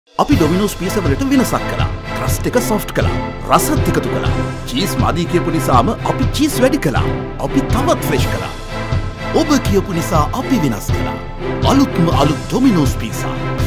අපි Domino's pizza වලට වෙනසක් කළා. ක්‍රස්ට් එක සොෆ්ට් කළා. රසත් එකතු කළා. චීස් මදි කියපු නිසාම අපි චීස් වැඩි කළා. අපි තවත් ෆ්‍රෙෂ් කළා. ඔබ කියපු නිසා අපි වෙනස් කළා. අලුත්ම අලුත් ඩොමිනෝස් පීසා.